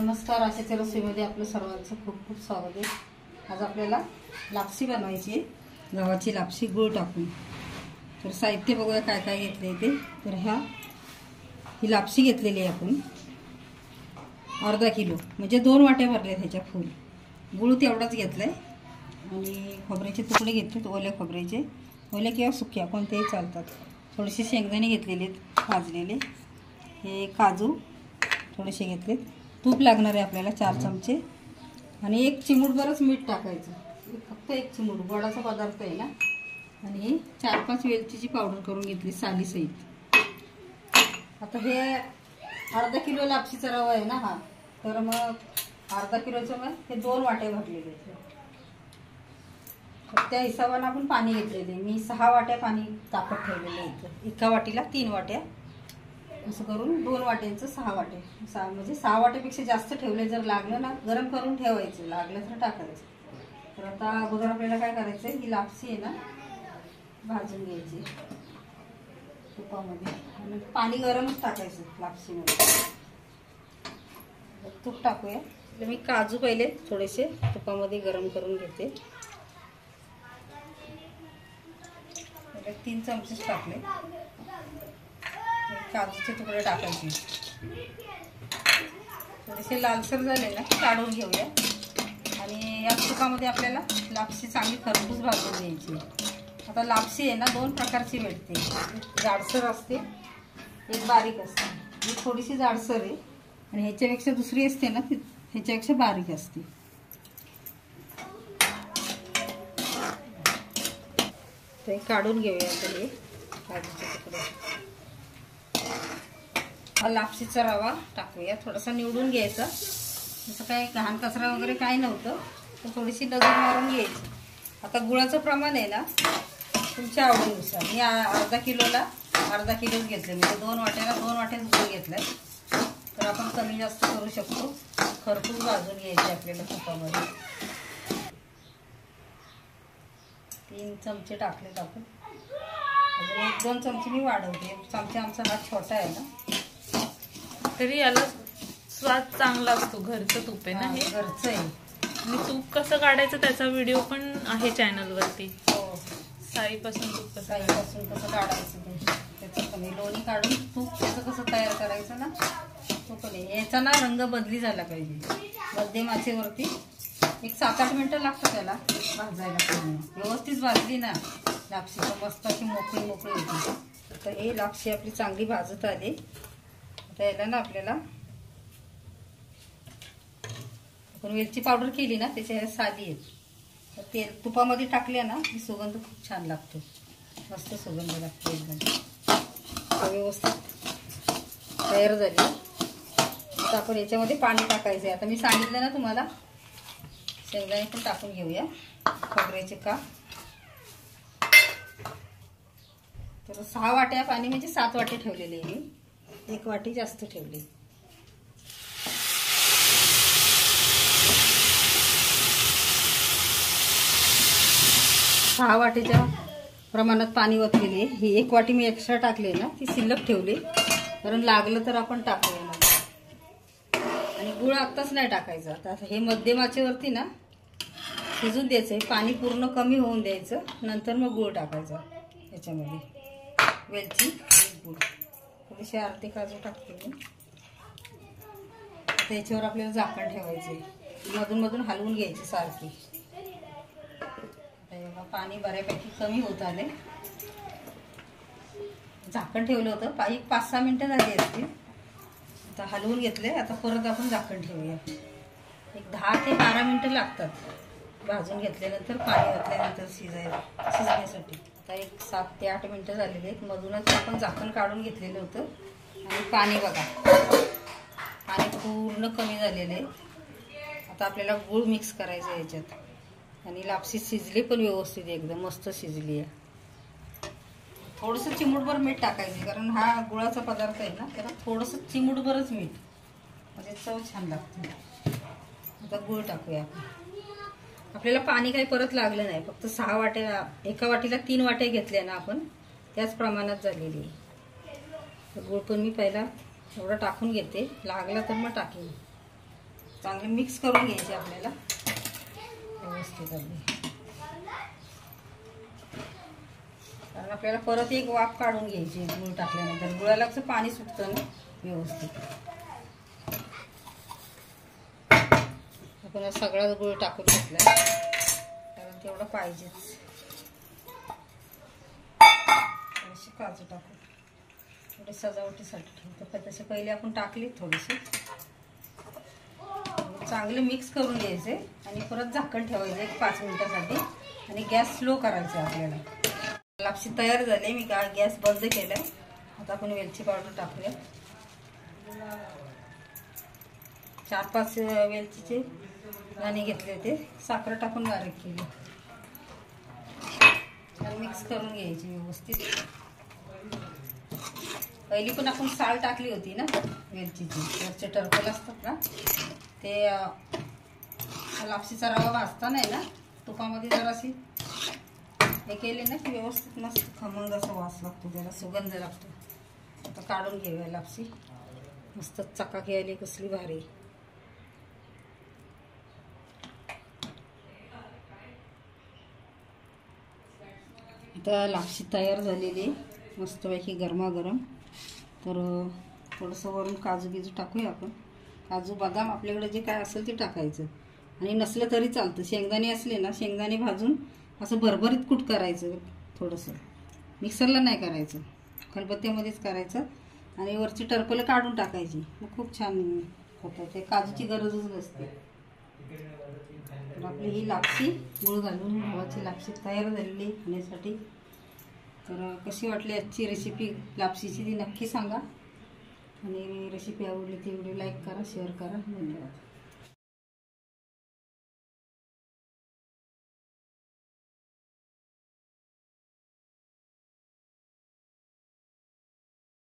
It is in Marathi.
नमस्कार, आशाच्या रसोईमध्ये आपलं सर्वांचं खूप खूप स्वागत आहे। आज आपल्याला लापसी बनवायची आहे, गव्हाची लापसी गूळ टाकून। तर साहित्य बघूया काय काय घेतले ते। तर ही लापसी घेतलेली आहे आपण अर्धा किलो, म्हणजे 2 वाट्या भरल्या ह्याच्या फुल। गूळ तेवढाच घेतलाय आणि खोबऱ्याचे तुकडे घेतलेत, ओले खोबऱ्याचे, ओले किंवा सुक्या कोणतेही चालतात। थोडेसे शेंगदाणे घेतलेले भाजलेले, हे काजू थोडेसे घेतलेत, तूप लागणार आहे आपल्याला 4 चमचे आणि 1 चिमूटभरच मीठ टाकायचं, फक्त 1 चिमूट, गोडाचा पदार्थ आहे ना। आणि 4-5 वेलचीची पावडर करून घेतली सालीसहित। आता हे अर्धा किलो लापशीचा रवा आहे ना हा, तर मग अर्धा किलोचं मग हे 2 वाटे भरलेले आहेत। त्या हिशोबाने आपण पाणी घेतलेले, मी 6 वाट्या पाणी तापत ठेवलेले इथं। एका वाटीला 3 वाट्या, असं करून 2 वाट्यांचं 6 वाटे, म्हणजे 6 वाट्यापेक्षा जास्त ठेवले। जर लागलं ना गरम करून ठेवायचं, लागलं तर टाकायचं। तर आता अगोदर आपल्याला काय करायचं आहे, ही लापसी आहे ना भाजून घ्यायची तुपामध्ये, आणि पाणी गरमच टाकायचं लापसीमध्ये। तूप टाकूया। तर मी काजू पहिले थोडेसे तुपामध्ये गरम करून घेते, 3 चमचे टाकले। काजूचे तुकडे टाकायचे, थोडेसे लालसर झाले ना काढून घेऊया। आणि या तुपामध्ये आपल्याला लापसी चांगली खरपूस भाजून घ्यायची। आता लापसी आहे ना 2 प्रकारची भेटते, एक जाडसर असते, एक बारीक असते। ही थोडीशी जाडसर आहे आणि ह्याच्यापेक्षा दुसरी असते ना ती ह्याच्यापेक्षा बारीक असते। ते काढून घेऊया आपण हे काजूचे तुकडे। हा लापसीचा रवा टाकूया, थोडासा निवडून घ्यायचा, जसं काही घाण कचरा वगैरे काही नव्हतं, तर थोडीशी नजर मारून घ्यायची। आता गुळाचं प्रमाण आहे ना तुमच्या आवडीनुसार, मी अर्धा किलोच घेतले, म्हणजे 2 वाट्याला 2 वाट्याच गुळ घेतलाय। तर आपण कमी जास्त करू शकतो। खरपूस भाजून घ्यायची आपल्याला तुपामध्ये। 3 चमचे टाकलेत आपण, अजून 1-2 चमचे मी वाढवते, चमचा आमचा हात छोटा आहे ना, तरी याला स्वाद चांगला असतो। घरचं तूप आहे ना, हे घरचं आहे। आणि तूप कसं काढायचं त्याचा व्हिडिओ पण आहे चॅनलवरती। हो, साईपासून तूप कसं काढायचं ते, त्याचं पण लोणी काढून तूप त्याचं कसं तयार करायचं ना, तो पण आहे। याचा ना रंग बदली झाला पाहिजे, मध्यम आचेवरती 7-8 मिनिटं लागतं त्याला भाजायला। व्यवस्थित भाजली ना लापशी तर मस्त अशी मोकळी होती। तर हे लापशी आपली चांगली भाजत आली। आता याला ना आपल्याला आपण वेलची पावडर केली ना त्याच्या साली आहेत, तर ते तुपामध्ये टाकल्या ना की सुगंध खूप छान लागतो, मस्त सुगंध लागतो एकदम। व्यवस्थित तयार झाली। आता आपण याच्यामध्ये पाणी टाकायचं आहे। आता मी सांगितलं ना तुम्हाला, शेंगदाणे पण टाकून घेऊया, खोबऱ्याचे काप। तर 6 वाट्या पाणी म्हणजे 7 वाटे ठेवलेले आहे मी, 1 वाटी जास्त ठेवली। सहा वाटीच्या प्रमाणात पाणी ओतलेले। ही 1 वाटी मी एक्स्ट्रा टाकले ना, ती शिल्लक ठेवली, कारण लागलं तर आपण टाकूया ना। आणि गुळ आत्ताच नाही टाकायचं, आता हे मध्यम आचेवरती ना शिजून द्यायचं, पाणी पूर्ण कमी होऊन द्यायचं, नंतर मग गुळ टाकायचा याच्यामध्ये। वेलची, गुळ, थोडीशी अर्धी काजू टाकते मी। त्याच्यावर आपल्याला झाकण ठेवायचे, मधून मधून हलवून घ्यायची सारखी। पाणी बऱ्यापैकी कमी होत आले, झाकण ठेवलं होतं, 5-6 मिनिटं झाली असतील। आता हलवून घेतले, आता परत आपण झाकण ठेवूया। 10 ते 12 मिनिटं लागतात भाजून घेतल्यानंतर, पाणी ओतल्यानंतर शिजण्यासाठी। आता 7 ते 8 मिनिटं झालेली आहेत, मधूनच आपण झाकण काढून घेतलेलं होतं। आणि पाणी बघा, पाणी पूर्ण कमी झालेलं आहे। आता आपल्याला गूळ मिक्स करायचं आहे याच्यात, आणि लापसी शिजली पण व्यवस्थित, एकदम मस्त शिजली आहे। थोडंसं चिमूटभर मीठ टाकायचं, कारण हा गुळाचा पदार्थ आहे ना, त्याला थोडंसं चिमूटभरच मीठ, म्हणजे चव छान लागते। आता गूळ टाकूया आपण। आपल्याला पाणी काही परत लागलं नाही, फक्त 6 वाट्या, एका वाटीला 3 वाट्या घेतल्या ना आपण, त्याच प्रमाणात झालेली आहे। तर गूळ पण मी पहिला एवढं टाकून घेते, लागला तर मग टाकेन। चांगले मिक्स करून घ्यायचे आपल्याला व्यवस्थित अगदी, कारण आपल्याला परत एक वाफ काढून घ्यायची गूळ टाकल्यानंतर. गुळाला कसं पाणी सुटतं ना व्यवस्थित. आपण सगळाच गूळ टाकून घेतला कारण तेवढं पाहिजेच. थोडीशी काजू टाकू, थोडी सजावटीसाठी ठेवतो. पण तसे पहिले आपण टाकली थोडीशी. चांगले मिक्स करून घ्यायचे आणि परत झाकण ठेवायचं 1-5 मिनिटासाठी आणि गॅस स्लो करायचा आपल्याला. लापशी तयार झाली. मी गॅस बंद केलाय. आता आपण वेलची पावडर टाकूया. 4-5 वेलचीचे दाणे घेतले होते, साखर टाकून बारीक केली. मिक्स करून घ्यायची व्यवस्थित. पहिली पण आपण साल टाकली होती ना वेलचीची, वरचे टरफल असतात ना ते. लापशीचा रवा भाजता नाही ना तुपामध्ये जराशी हे केले ना की व्यवस्थित मस्त खमंग असा वास लागतो, त्याला सुगंध लागतो. आता काढून घेऊया लापशी. मस्त चकाकी आली कसली भारी. आता लापशी तयार झालेली मस्तपैकी गरमागरम. तर थोडंसं वरून काजू बिजू टाकूया आपण. काजू बदाम आपल्याकडे जे काय असेल ते टाकायचं आणि नसलं तरी चालतं. शेंगदाणे असले ना, शेंगदाणे भाजून असं भरभरीत कूट करायचं. थोडंसं मिक्सरला नाही करायचं, खलबत्त्यामध्येच करायचं आणि वरची टरफलं काढून टाकायची. मग खूप छान होतं. ते काजूची गरजच नसते. तर आपली ही लापशी गूळ घालून गव्हाची लापशी तयार झालेली खाण्यासाठी. तर कशी वाटली आजची रेसिपी लापशीची ती नक्की सांगा. आणि रेसिपी आवडली ती व्हिडिओ लाईक करा, शेअर करा. धन्यवाद.